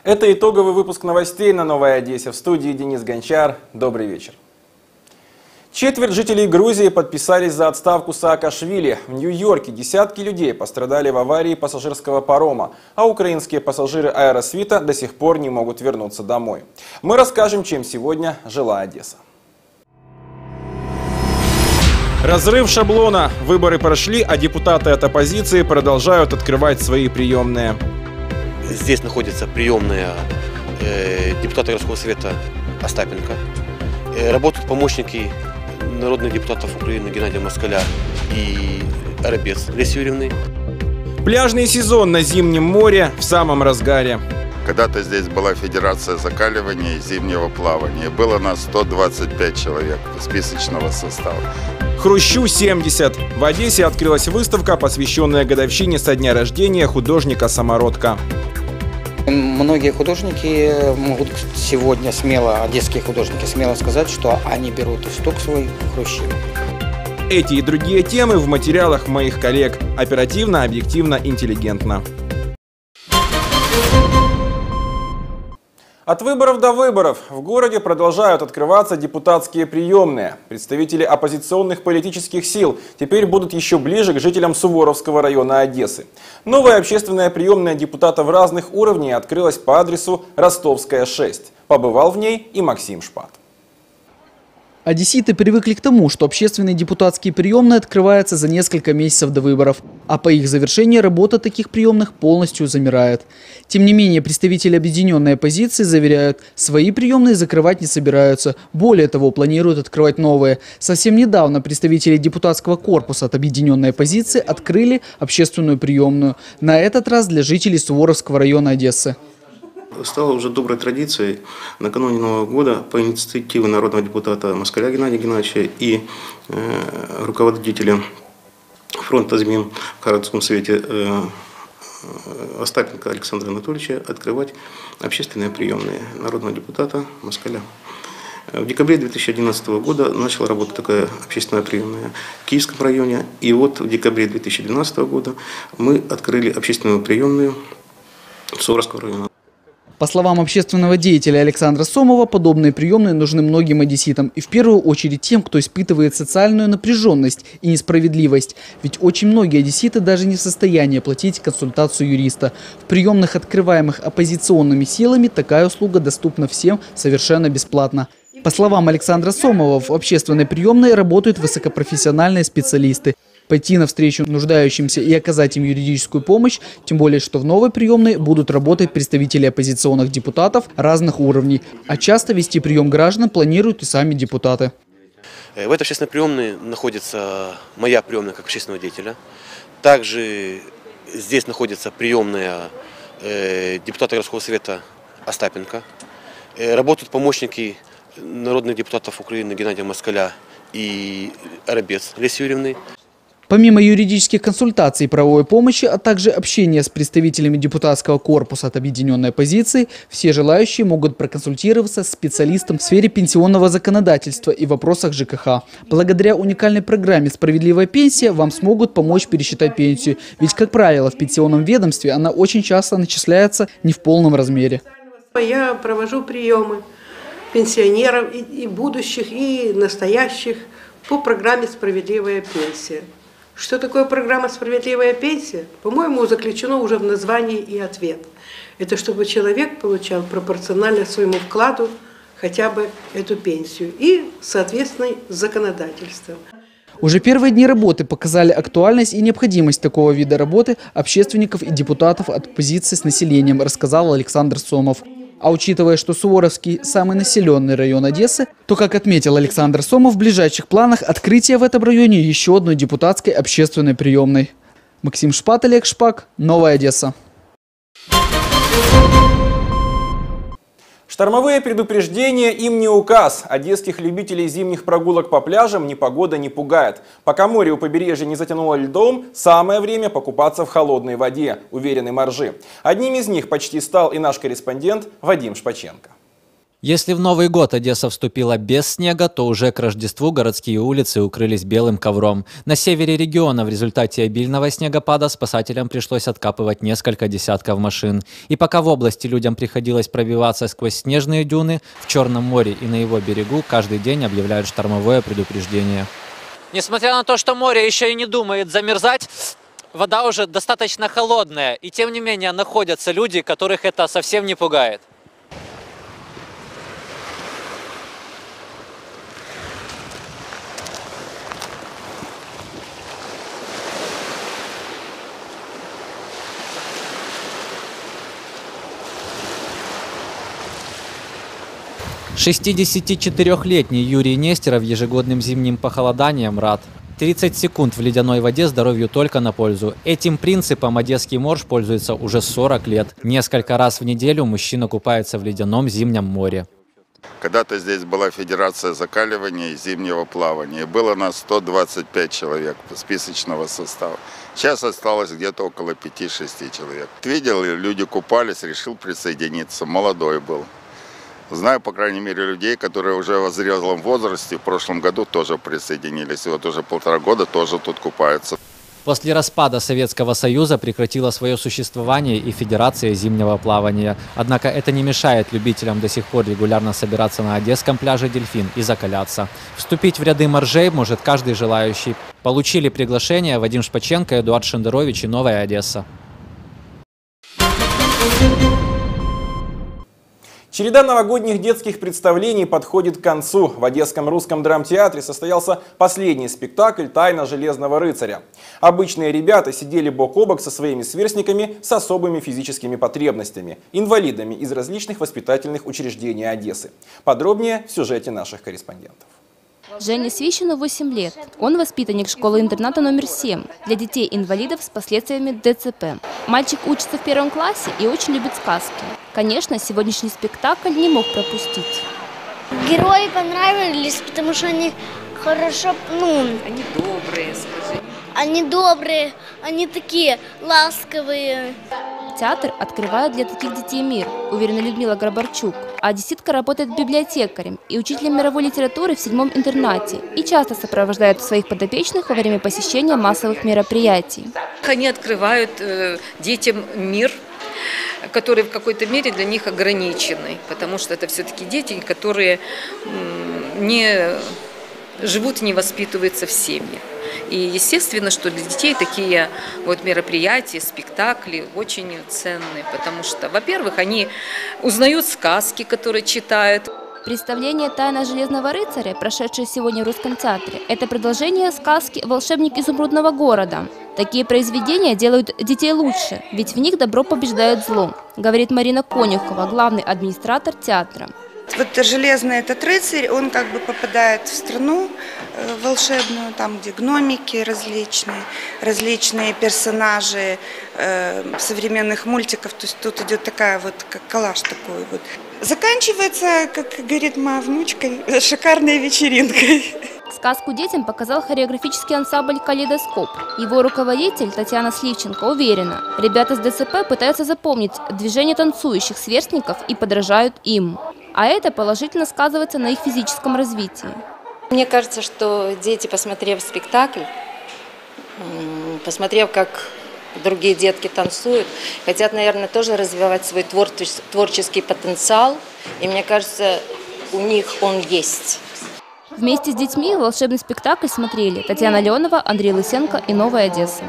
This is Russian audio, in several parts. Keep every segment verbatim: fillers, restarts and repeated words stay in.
Это итоговый выпуск новостей на Новой Одессе. В студии Денис Гончар. Добрый вечер. Четверть жителей Грузии подписались за отставку Саакашвили. В Нью-Йорке десятки людей пострадали в аварии пассажирского парома, а украинские пассажиры Аэросвита до сих пор не могут вернуться домой. Мы расскажем, чем сегодня жила Одесса. Разрыв шаблона. Выборы прошли, а депутаты от оппозиции продолжают открывать свои приемные. Здесь находится приемная э, депутата городского совета Остапенко. Э, работают помощники народных депутатов Украины Геннадия Москаля и Арабец Леси Юрьевны. Пляжный сезон на Зимнем море в самом разгаре. Когда-то здесь была федерация закаливания и зимнего плавания. Было нас сто двадцать пять человек списочного состава. Хрущу семьдесят. В Одессе открылась выставка, посвященная годовщине со дня рождения художника-самородка. Многие художники могут сегодня смело, одесские художники, смело сказать, что они берут исток свой в Хрущеве. Эти и другие темы в материалах моих коллег. Оперативно, объективно, интеллигентно. От выборов до выборов в городе продолжают открываться депутатские приемные. Представители оппозиционных политических сил теперь будут еще ближе к жителям Суворовского района Одессы. Новая общественная приемная депутатов разных уровней открылась по адресу Ростовская, шесть. Побывал в ней и Максим Шпат. Одесситы привыкли к тому, что общественные депутатские приемные открываются за несколько месяцев до выборов, а по их завершении работа таких приемных полностью замирает. Тем не менее, представители объединенной оппозиции заверяют, свои приемные закрывать не собираются. Более того, планируют открывать новые. Совсем недавно представители депутатского корпуса от объединенной оппозиции открыли общественную приемную. На этот раз для жителей Суворовского района Одессы. Стало уже доброй традицией накануне Нового года по инициативе народного депутата Москаля Геннадия Геннадьевича и э, руководителя фронта ЗМИН в городском совете э, Остапенко Александра Анатольевича открывать общественные приемные народного депутата Москаля. В декабре две тысячи одиннадцатого года начала работать такая общественная приемная в Киевском районе. И вот в декабре две тысячи двенадцатого года мы открыли общественную приемную Суворовского района. По словам общественного деятеля Александра Сомова, подобные приемные нужны многим одесситам. И в первую очередь тем, кто испытывает социальную напряженность и несправедливость. Ведь очень многие одесситы даже не в состоянии оплатить консультацию юриста. В приемных, открываемых оппозиционными силами, такая услуга доступна всем совершенно бесплатно. По словам Александра Сомова, в общественной приемной работают высокопрофессиональные специалисты. Пойти навстречу нуждающимся и оказать им юридическую помощь, тем более, что в новой приемной будут работать представители оппозиционных депутатов разных уровней. А часто вести прием граждан планируют и сами депутаты. В этой общественной приемной находится моя приемная как общественного деятеля. Также здесь находится приемная депутата городского совета Остапенко. Работают помощники народных депутатов Украины Геннадия Москаля и Арабец Леси Юрьевны. Помимо юридических консультаций и правовой помощи, а также общения с представителями депутатского корпуса от объединенной оппозиции, все желающие могут проконсультироваться с специалистом в сфере пенсионного законодательства и вопросах ЖКХ. Благодаря уникальной программе «Справедливая пенсия» вам смогут помочь пересчитать пенсию. Ведь, как правило, в пенсионном ведомстве она очень часто начисляется не в полном размере. Я провожу приемы пенсионеров и будущих, и настоящих по программе «Справедливая пенсия». Что такое программа «Справедливая пенсия»? По-моему, заключено уже в названии и ответ. Это чтобы человек получал пропорционально своему вкладу хотя бы эту пенсию и, соответственно, законодательство. Уже первые дни работы показали актуальность и необходимость такого вида работы общественников и депутатов от оппозиции с населением, рассказал Александр Сомов. А учитывая, что Суворовский – самый населенный район Одессы, то, как отметил Александр Сомов, в ближайших планах открытие в этом районе еще одной депутатской общественной приемной. Максим Шпат, Олег Шпак, Новая Одесса. Штормовые предупреждения им не указ. Одесских любителей зимних прогулок по пляжам ни погода не пугает. Пока море у побережья не затянуло льдом, самое время покупаться в холодной воде, уверены моржи. Одним из них почти стал и наш корреспондент Вадим Шпаченко. Если в Новый год Одесса вступила без снега, то уже к Рождеству городские улицы укрылись белым ковром. На севере региона в результате обильного снегопада спасателям пришлось откапывать несколько десятков машин. И пока в области людям приходилось пробиваться сквозь снежные дюны, в Черном море и на его берегу каждый день объявляют штормовое предупреждение. Несмотря на то, что море еще и не думает замерзать, вода уже достаточно холодная. И тем не менее находятся люди, которых это совсем не пугает. шестидесятичетырёхлетний Юрий Нестеров ежегодным зимним похолоданием рад. тридцать секунд в ледяной воде здоровью только на пользу. Этим принципом Одесский морж пользуется уже сорок лет. Несколько раз в неделю мужчина купается в ледяном зимнем море. Когда-то здесь была федерация закаливания и зимнего плавания. Было нас сто двадцать пять человек списочного состава. Сейчас осталось где-то около пяти-шести человек. Видел, люди купались, решил присоединиться. Молодой был. Знаю, по крайней мере, людей, которые уже в зрелом возрасте в прошлом году тоже присоединились. И вот уже полтора года тоже тут купаются. После распада Советского Союза прекратила свое существование и Федерация зимнего плавания. Однако это не мешает любителям до сих пор регулярно собираться на одесском пляже «Дельфин» и закаляться. Вступить в ряды моржей может каждый желающий. Получили приглашение Вадим Шпаченко, Эдуард Шендерович и Новая Одесса. Череда новогодних детских представлений подходит к концу. В Одесском русском драмтеатре состоялся последний спектакль «Тайна железного рыцаря». Обычные ребята сидели бок о бок со своими сверстниками с особыми физическими потребностями, инвалидами из различных воспитательных учреждений Одессы. Подробнее в сюжете наших корреспондентов. Жене Свищину восемь лет. Он воспитанник школы-интерната номер семь для детей-инвалидов с последствиями ДЦП. Мальчик учится в первом классе и очень любит сказки. Конечно, сегодняшний спектакль не мог пропустить. Герои понравились, потому что они хорошо, ну... Они добрые, скажи. Они добрые, они такие ласковые. Театр открывает для таких детей мир, уверена Людмила Грабарчук. А одесситка работает библиотекарем и учителем мировой литературы в седьмом интернате и часто сопровождает своих подопечных во время посещения массовых мероприятий. Они открывают э, детям мир, который в какой-то мере для них ограниченный, потому что это все-таки дети, которые не живут, не воспитываются в семьях. И естественно, что для детей такие вот мероприятия, спектакли очень ценные, потому что, во-первых, они узнают сказки, которые читают. Представление «Тайна железного рыцаря», прошедшее сегодня в Русском театре, это продолжение сказки «Волшебник изумрудного города». Такие произведения делают детей лучше, ведь в них добро побеждает зло, говорит Марина Конюхова, главный администратор театра. Вот железный этот рыцарь, он как бы попадает в страну волшебную, там где гномики различные, различные персонажи э, современных мультиков. То есть тут идет такая вот, как коллаж такой вот. Заканчивается, как говорит моя внучка, шикарной вечеринкой. Сказку детям показал хореографический ансамбль «Калейдоскоп». Его руководитель Татьяна Сливченко уверена, ребята с ДЦП пытаются запомнить движения танцующих сверстников и подражают им. А это положительно сказывается на их физическом развитии. Мне кажется, что дети, посмотрев спектакль, посмотрев, как другие детки танцуют, хотят, наверное, тоже развивать свой творческий потенциал. И мне кажется, у них он есть. Вместе с детьми волшебный спектакль смотрели Татьяна Леонова, Андрей Лысенко и Новая Одесса.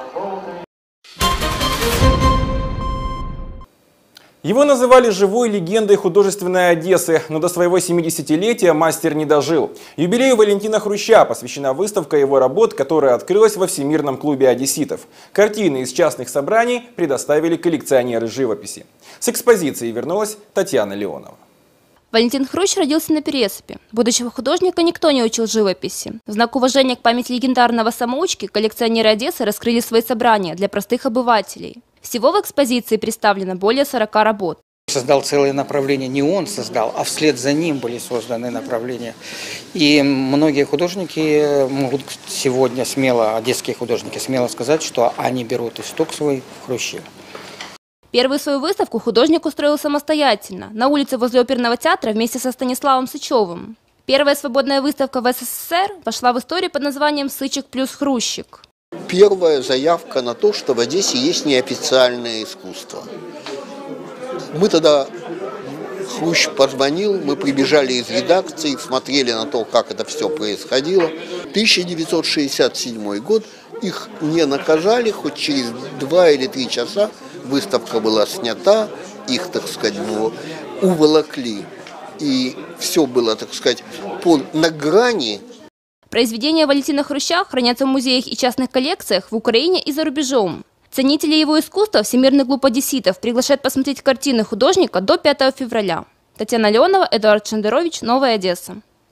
Его называли живой легендой художественной Одессы, но до своего семидесятилетия мастер не дожил. Юбилею Валентина Хруща посвящена выставка его работ, которая открылась во Всемирном клубе одесситов. Картины из частных собраний предоставили коллекционеры живописи. С экспозицией вернулась Татьяна Леонова. Валентин Хрущ родился на Пересыпи. Будущего художника никто не учил живописи. В знак уважения к памяти легендарного самоучки коллекционеры Одессы раскрыли свои собрания для простых обывателей. Всего в экспозиции представлено более сорока работ. Создал целое направление, не он создал, а вслед за ним были созданы направления. И многие художники могут сегодня смело, одесские художники, смело сказать, что они берут исток свой в Хруще. Первую свою выставку художник устроил самостоятельно, на улице возле оперного театра вместе со Станиславом Сычевым. Первая свободная выставка в СССР вошла в историю под названием «Сычик плюс Хрущик». Первая заявка на то, что в Одессе есть неофициальное искусство. Мы тогда, Хрущ позвонил, мы прибежали из редакции, смотрели на то, как это все происходило. тысяча девятьсот шестьдесят седьмой год, их не наказали, хоть через два или три часа выставка была снята, их, так сказать, уволокли. И все было, так сказать, по, на грани. Произведения Валентина Хруща хранятся в музеях и частных коллекциях в Украине и за рубежом. Ценители его искусства Всемирный клуб одесситов приглашает посмотреть картины художника до пятого февраля. Татьяна Леонова, Эдуард Шендерович, Новая Одесса.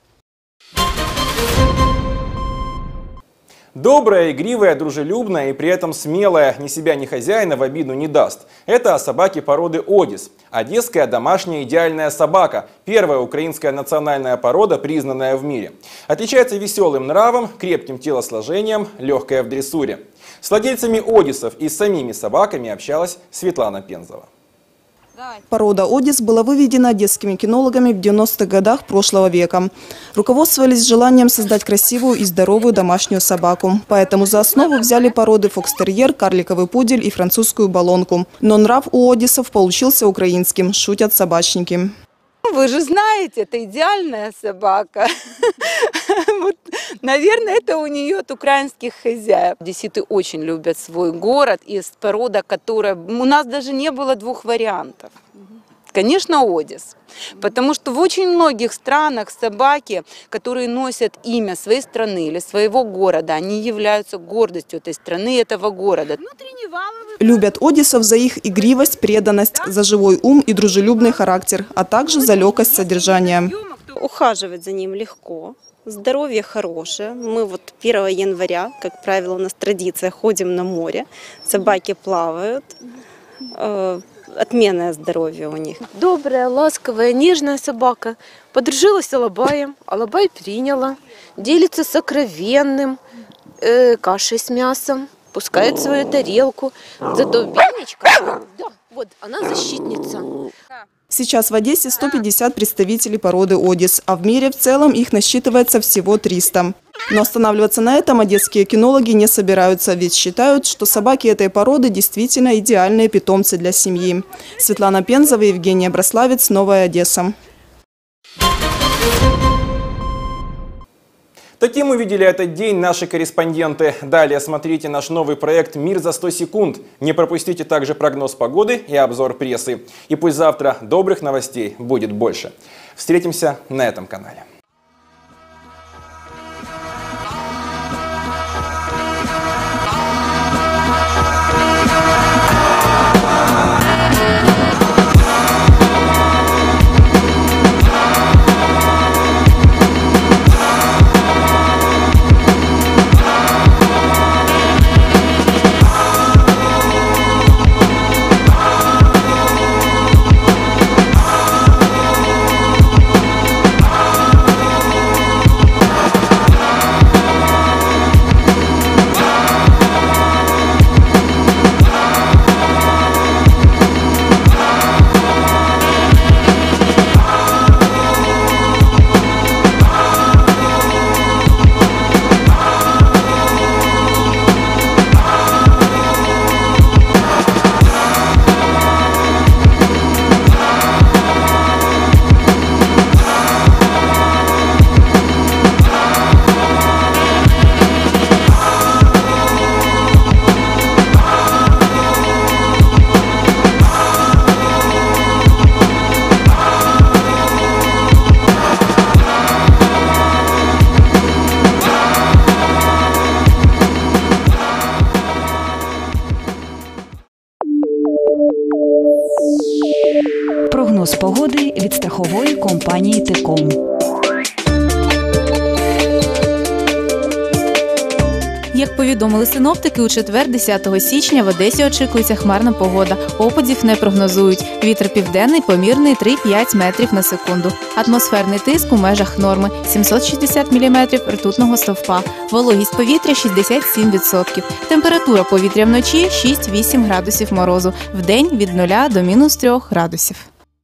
Добрая, игривая, дружелюбная и при этом смелая, ни себя, ни хозяина в обиду не даст. Это о собаке породы Одис. Одесская домашняя идеальная собака. Первая украинская национальная порода, признанная в мире. Отличается веселым нравом, крепким телосложением, легкая в дрессуре. С владельцами Одисов и с самими собаками общалась Светлана Пензова. Порода Одис была выведена одесскими кинологами в девяностых годах прошлого века. Руководствовались желанием создать красивую и здоровую домашнюю собаку. Поэтому за основу взяли породы фокстерьер, карликовый пудель и французскую болонку. Но нрав у Одисов получился украинским, шутят собачники. Вы же знаете, это идеальная собака. Вот, наверное, это у нее от украинских хозяев. Одесситы очень любят свой город, и порода, которая... У нас даже не было двух вариантов. Конечно, Одис. Потому что в очень многих странах собаки, которые носят имя своей страны или своего города, они являются гордостью этой страны, этого города. Любят Одисов за их игривость, преданность, за живой ум и дружелюбный характер, а также за легкость содержания. Ухаживать за ним легко, здоровье хорошее. Мы вот первого января, как правило, у нас традиция, ходим на море, собаки плавают. Отменное здоровье у них. Добрая, ласковая, нежная собака. Подружилась с Алабаем, Алабай приняла, делится сокровенным, э, кашей с мясом, пускает свою тарелку. Зато Бенечка, да, вот, она защитница. Сейчас в Одессе сто пятьдесят представителей породы Одис, а в мире в целом их насчитывается всего триста. Но останавливаться на этом одесские кинологи не собираются, ведь считают, что собаки этой породы действительно идеальные питомцы для семьи. Светлана Пензова, Евгения Браславец, Новая Одесса. Таким увидели этот день наши корреспонденты. Далее смотрите наш новый проект «Мир за сто секунд». Не пропустите также прогноз погоды и обзор прессы. И пусть завтра добрых новостей будет больше. Встретимся на этом канале. Прогноз погоди від страхової компанії «Теком». Як повідомили синоптики, у четвер, десятого січня, в Одесі очікується хмарна погода. Опадів не прогнозують. Вітер південний помірний три-п'ять метрів на секунду. Атмосферний тиск у межах норми – сімсот шістдесят міліметрів ртутного стовпа. Вологість повітря – шістдесят сім відсотків. Температура повітря вночі – шість-вісім градусів морозу. Вдень – від нуля до мінус трьох градусів.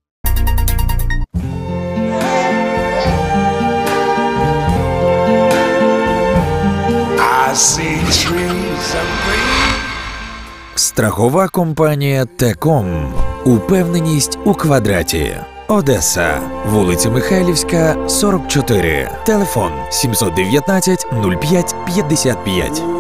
Страхова компанія Теком. Упевненість у квадраті. Одеса. Вулиця Михайлівська, сорок чотири. Телефон сімсот дев'ятнадцять нуль п'ять п'ятдесят п'ять.